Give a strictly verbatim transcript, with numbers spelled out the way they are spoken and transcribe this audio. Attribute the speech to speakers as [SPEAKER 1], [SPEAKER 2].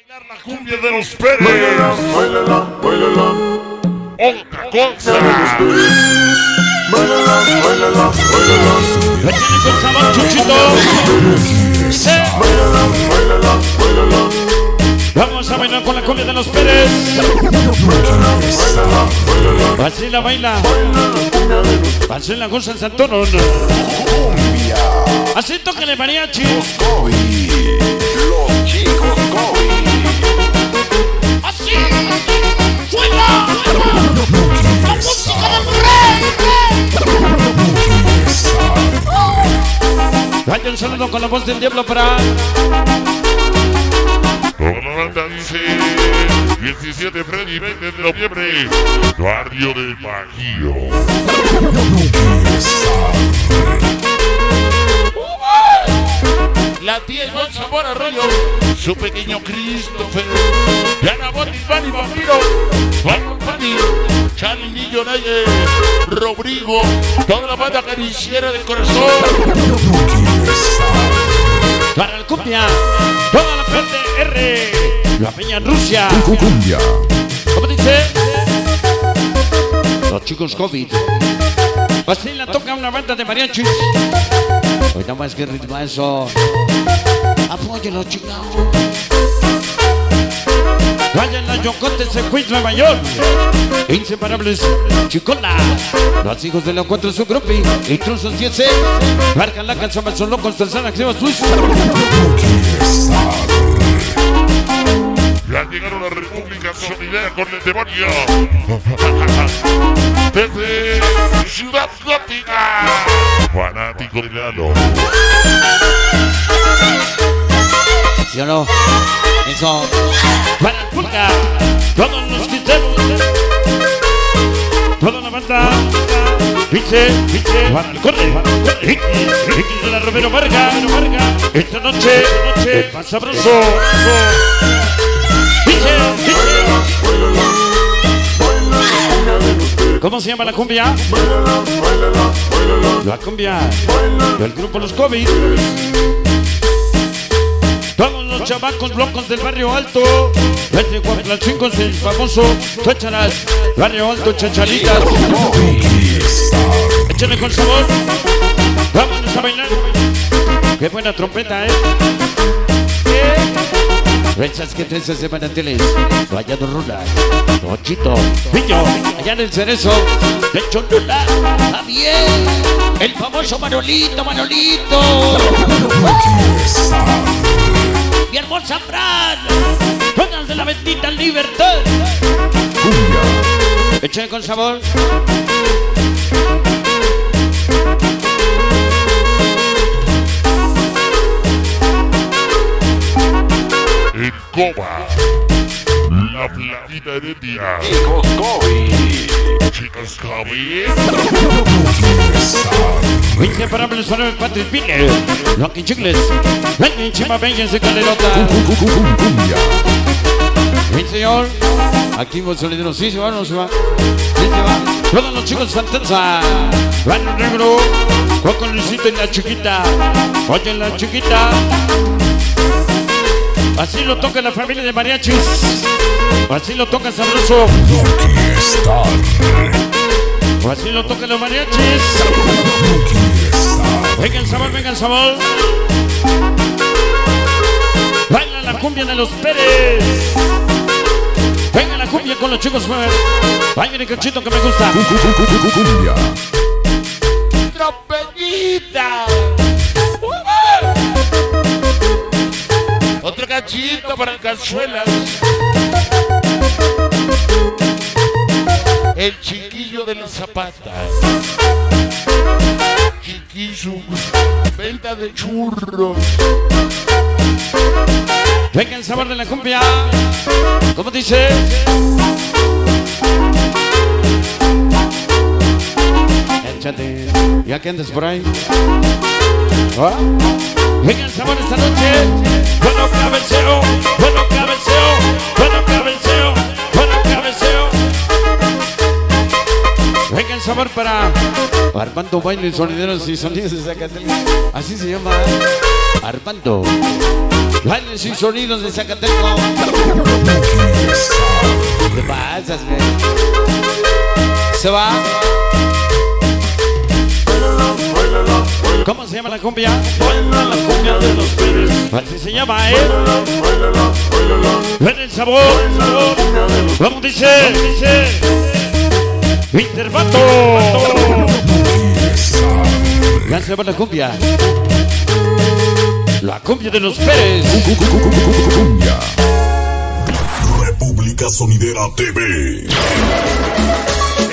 [SPEAKER 1] bailar la cumbia de los Pérez. Bailala, bailala, bailala. Otra cosa. Bailala, bailala, bailala.
[SPEAKER 2] Échale con sabor, Chuchito.
[SPEAKER 1] Bailala, bailala, bailala.
[SPEAKER 2] Vamos a bailar con la cumbia de los Pérez.
[SPEAKER 1] Bailala, bailala.
[SPEAKER 2] Así la baila. Así la goza el Santorón.
[SPEAKER 1] Cumbia.
[SPEAKER 2] Así tócale mariachi.
[SPEAKER 1] Los chicos Kobe.
[SPEAKER 2] Así, suena. La música del rey. Vaya un saludo con la voz del diablo para
[SPEAKER 1] diecisiete Freddy, veinte de noviembre, barrio del Bajío. La tía Ivonne Zamora Arroyo, su pequeño Christopher, Diana Botis, Fanny Vampiro, Juan Fanny, Charlie Nillo, Naye, Rodrigo, toda la banda cariciera del corazón.
[SPEAKER 2] para el cumbia, toda la P T R, la peña en Rusia.
[SPEAKER 3] Cumbia.
[SPEAKER 2] ¿Cómo dice? Los chicos COVID. Así la toca una banda de mariachis. Hoy nada más que ritmo eso. Apóyenlo, chicos. Vayan a Yocote, Sequit, Nueva York. Inseparables, Chicola. Los hijos de los cuatro su grupo. Intrusos diez. Marcan la canción, son locos, tercera acción, Suiza.
[SPEAKER 1] Ya llegaron a la República Solidaria con el demonio. Desde Ciudad Gótica. Fanático de Lalo.
[SPEAKER 2] ¿Sí o no? Eso. Para el pulga. Todos los quitemos. Toda la banda. Dice, dice. Para el corre. X de la Romero Varga. Esta noche, noche. Más sabroso. ¿Cómo se llama la cumbia? La cumbia del grupo Los COVID. Todos los chavacos blocos del barrio alto. Desde Cuauhtlacinco, el famoso Chácharas, barrio alto, Chacharitas. Échale con sabor. Vámonos a bailar. Qué buena trompeta, ¿eh? Rechas que trenzas de manantiales, Rayado Rula, Nochito, Pillo, allá en el Cerezo, de Cholula, Javier, el famoso Manolito, Manolito, mi hermosa Fran, todas de la bendita libertad. Échale con sabor.
[SPEAKER 1] En Coba, la Planita Heredia. Chicos Kobe. Chicos Kobe.
[SPEAKER 2] Inseparables para el Patrick Pine, Lucky Chicles, ven chima, vénganse con el otra. Mi señor, aquí vos solidero, sí se va, no se va, sí se va. Todos los chicos Fantanza, van negro, con Luisito y la chiquita, oye la chiquita. Así lo toca la familia de mariachis. Así lo toca sabroso. Así lo tocan los mariachis. Venga el sabor, venga el sabor. Baila la cumbia de los Pérez. Venga la cumbia con los chicos. Baila el cachito que me gusta.
[SPEAKER 3] Cumbia.
[SPEAKER 1] Trompetita. Otro cachito para Cazuelas. El chiquillo de la Zapata. Chiquillo. Venta de churros.
[SPEAKER 2] Venga el sabor de la cumbia. ¿Cómo dice? Échate. ¿Ya que andas por ahí? ¿Ah? Venga el sabor esta noche. Bueno cabeceo, bueno cabeceo, bueno cabeceo, bueno cabeceo. Venga el sabor para, para Armando Baile, Sonideros y Sonidos de Zacatelco. Así se llama. Armando Bailes y Sonidos de Zacatelco. ¿Qué pasas, güey? Se va. ¿Cómo se llama la cumbia?
[SPEAKER 3] Baila la cumbia de los Pérez.
[SPEAKER 2] Así se llama, ¿eh?
[SPEAKER 3] Bailala, bailala, bailala.
[SPEAKER 2] Ven el sabor.
[SPEAKER 3] Baila la cumbia de los
[SPEAKER 2] ¿Cómo dice? Dice Intervato. Ya se va la cumbia. La cumbia de los Pérez.
[SPEAKER 4] Cumbia. República Sonidera T V.